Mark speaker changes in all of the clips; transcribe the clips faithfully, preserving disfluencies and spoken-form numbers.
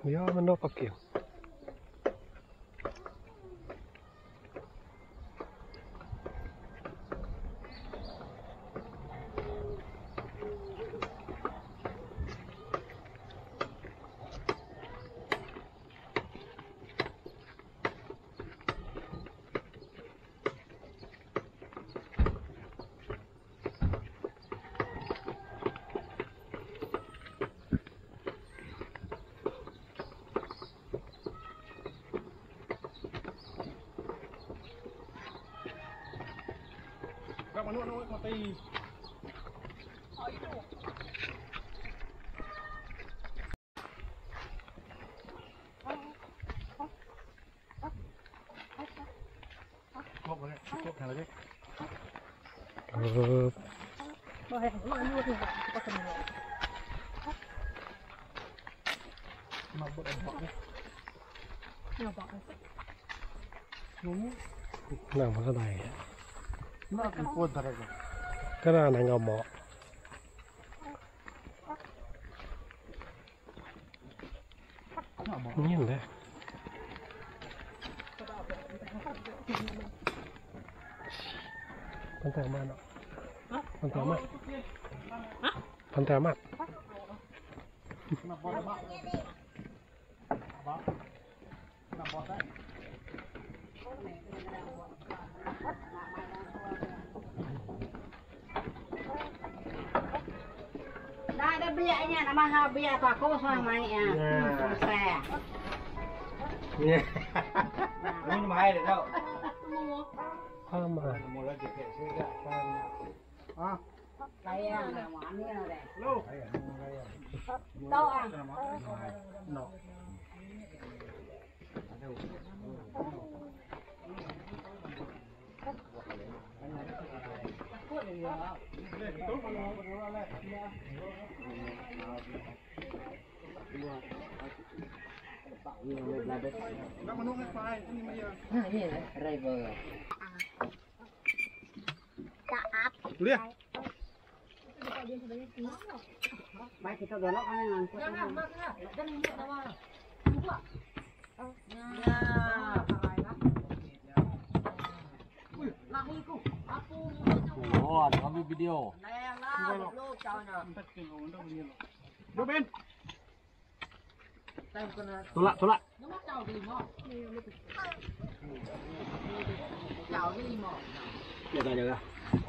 Speaker 1: Ja, men då packar jag.
Speaker 2: Các bạn nuôi nuôi con tì. Một cái, một thằng đấy.
Speaker 1: Ừ.
Speaker 2: Mà bự bự đấy.
Speaker 3: Nhiều bọ.
Speaker 2: Đúng.
Speaker 1: Nào mà cái này.
Speaker 2: Nó cũng cuốn thật rồi.
Speaker 1: Cái này này ngầu mọ. Nhìn đấy. Con tèo mặn ạ. Con tèo mặn. Con tèo mặn.
Speaker 2: Nó bò bọ. Bọ. Nó bọ đấy.
Speaker 3: Đây đây bia nha, nó mang bia tòa cô sang mày à. Xe.
Speaker 2: Nè. Muốn mà hay được đâu.
Speaker 1: Hoa mà.
Speaker 2: Một lần thì phảiซื้อได้อ่ะ
Speaker 3: Đây à, món này là đẹp.
Speaker 2: ลูก
Speaker 3: Đâu à?
Speaker 2: No. Các bạn nuôi cái khoai, cái gì bây giờ?
Speaker 3: Ini lah, river.
Speaker 2: Lihat.
Speaker 3: Baik kita belok kan. Jangan, jangan buat
Speaker 4: Ồ, nó bị video.
Speaker 2: Đưa bên.
Speaker 4: Tôi lại, tôi lại. Được rồi, được rồi.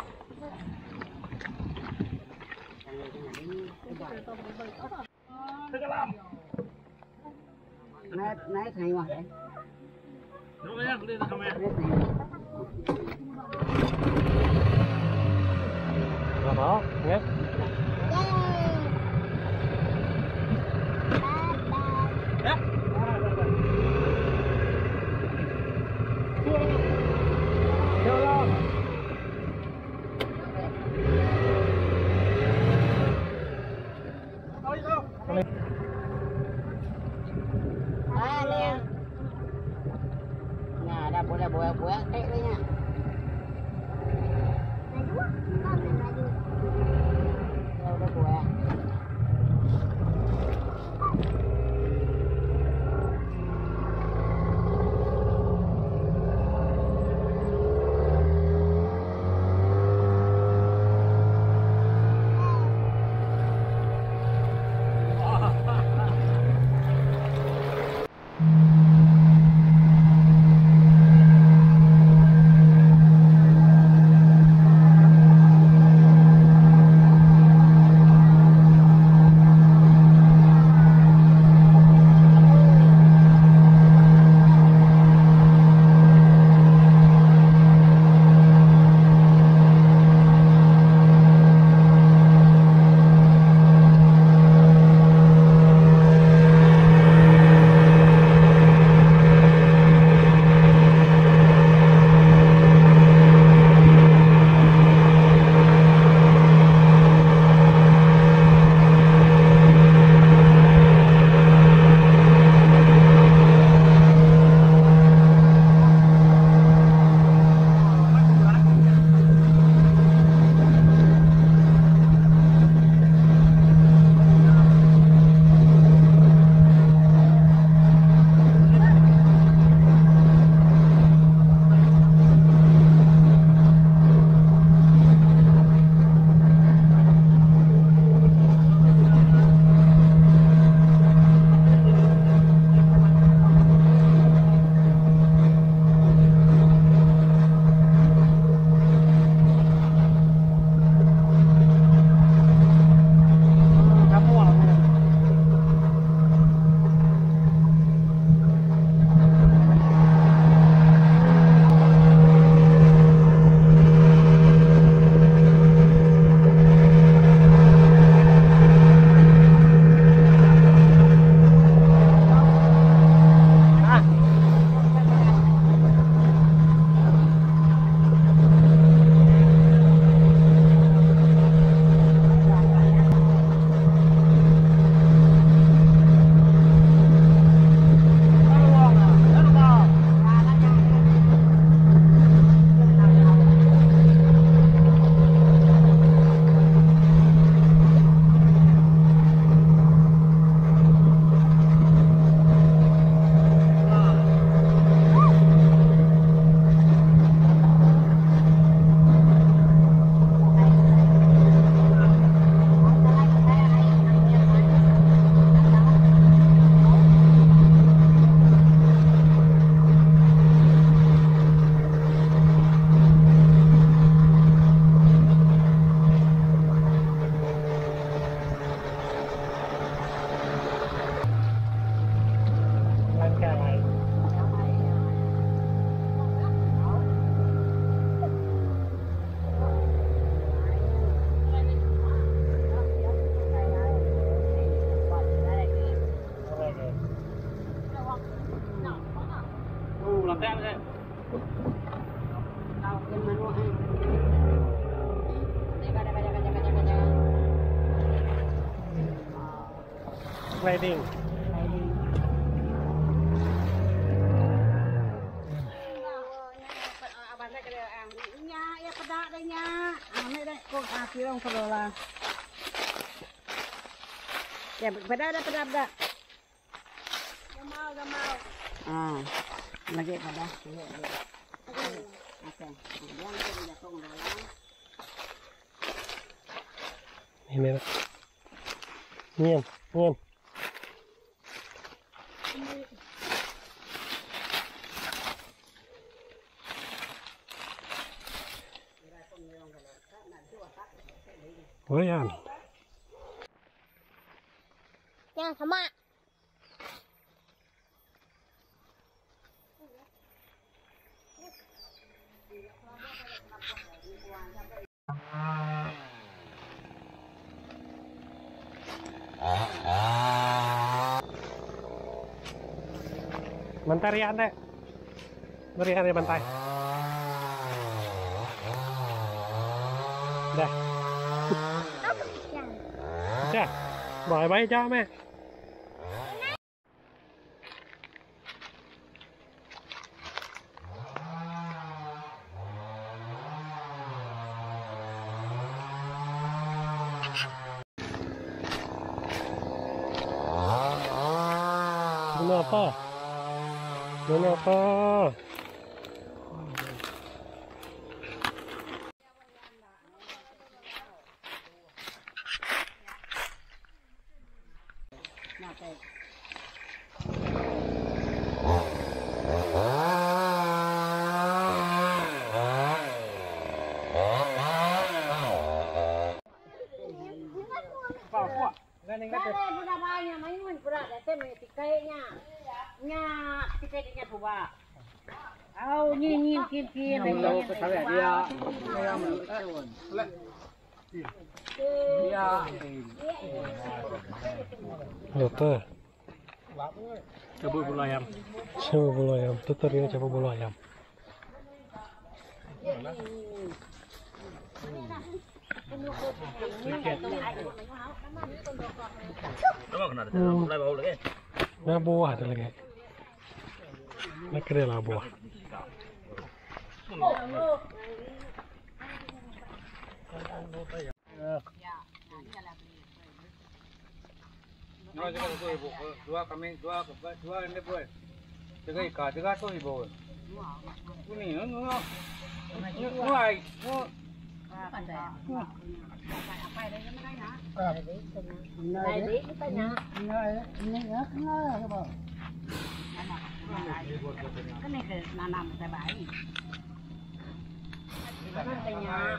Speaker 3: Nãy nãy thầy mà đấy.
Speaker 2: Đúng rồi, cứ đi ra camera.
Speaker 1: Rồi đó, nghe.
Speaker 3: À nè. Nah, ada boleh-boleh kayak nya. Ya udah buah.
Speaker 4: tem đấy.
Speaker 3: Kau ke mana eh? Jaga jaga jaga jaga jaga jaga.
Speaker 1: sliding
Speaker 3: Abang saya kata, nya ya pedak dah nya. Ah ni dah kau kaki orang kelola. Ya pedak dah pedak dah. Gamal gamal. Ah lagi pedak. Okey. Buang tu dia tong lola.
Speaker 1: ini lah nyen nyen oh ya
Speaker 5: Yang sama.
Speaker 1: bentar ya anda beri hari bantai dah Dạ, bye bye cha mẹ. Kenapa? Kenapa?
Speaker 3: Kare budak banyak main budak dah teh main tikainya. Nya tikai dia tua. Au nyin nyin kin kin
Speaker 4: Đâu có sao lại đi à? Đi à?
Speaker 1: Dokter,
Speaker 4: Coba bulu ayam.
Speaker 1: coba bulu ayam. Dokter ini coba bulu ayam.
Speaker 4: Coba kena ada. Mulai bau lagi.
Speaker 1: Nah buah ada lagi. Nah kira lah buah.
Speaker 2: Nói cho tôi ibu, dua kami dua dua ini boy. Tiga ika, tiga tu ibu. Ini, ini, ini, ini,
Speaker 3: Này đi cái tay nhà. Cái này là nằm tại bãi. Cái này tay nhà.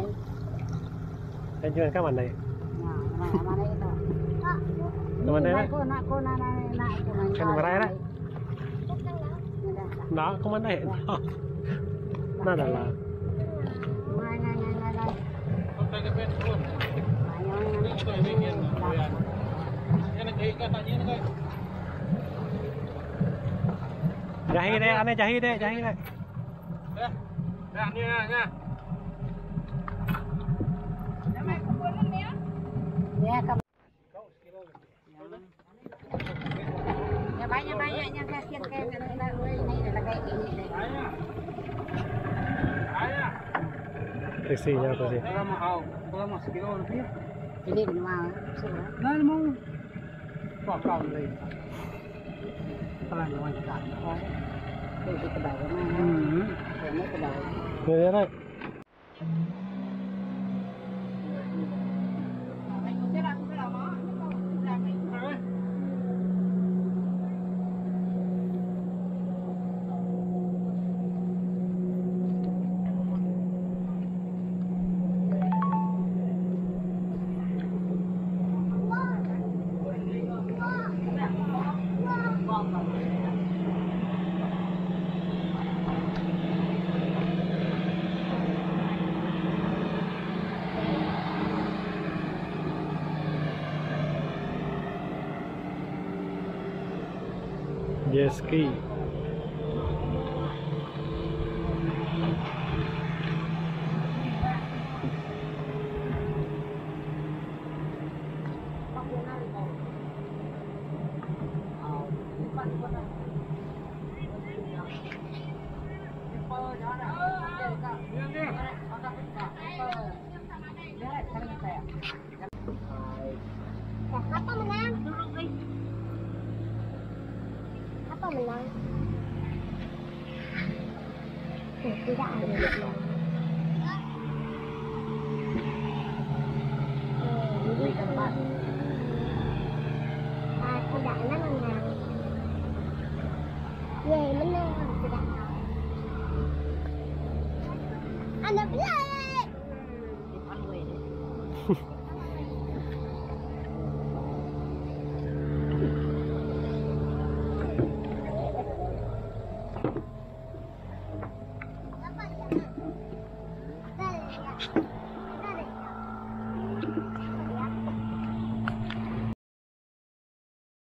Speaker 1: Anh chưa các bạn này.
Speaker 3: Mana mana itu.
Speaker 1: Teman đây đấy.
Speaker 3: Cô na cô na na na itu mana.
Speaker 1: Kan berai đấy. Đó, không ăn đây. Nó là là.
Speaker 3: Mana na na na.
Speaker 2: Kontak ke pen pun. Ini kita ingin doyan. Ini kayak katanya ini kayak.
Speaker 1: Jahi đây, anh ơi jahi đây, jahi đây.
Speaker 2: Eh, dah ni nha.
Speaker 3: Ya kamu. Ya banyak banyaknya kasihan kayak ini ini kayak ini.
Speaker 2: Ayah.
Speaker 1: Taxinya apa sih?
Speaker 2: Kalau mau, kalau mau sekilo lebih.
Speaker 3: Ini di mana?
Speaker 2: Nah, mau. Kau kauเลย. Pelan pelan kan.
Speaker 3: Itu di kedai mana?
Speaker 2: Hmm.
Speaker 3: Ini kedai.
Speaker 1: Người đấy. Jet ski.
Speaker 5: Apa menang? Apa menang? Oh, tidak ada.
Speaker 3: Ini tempat.
Speaker 5: Ah, tidak ada menang. Ye,